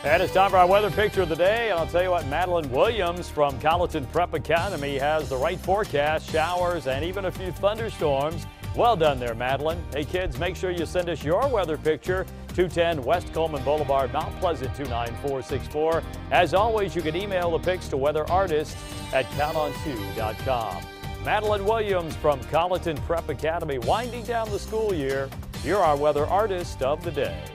And it's time for our weather picture of the day. And I'll tell you what, Madeline Williams from Colleton Prep Academy has the right forecast, showers, and even a few thunderstorms. Well done there, Madeline. Hey, kids, make sure you send us your weather picture. 210 West Coleman Boulevard, Mount Pleasant, 29464. As always, you can email the pics to weatherartist@counton2.com. Madeline Williams from Colleton Prep Academy, winding down the school year. You're our weather artist of the day.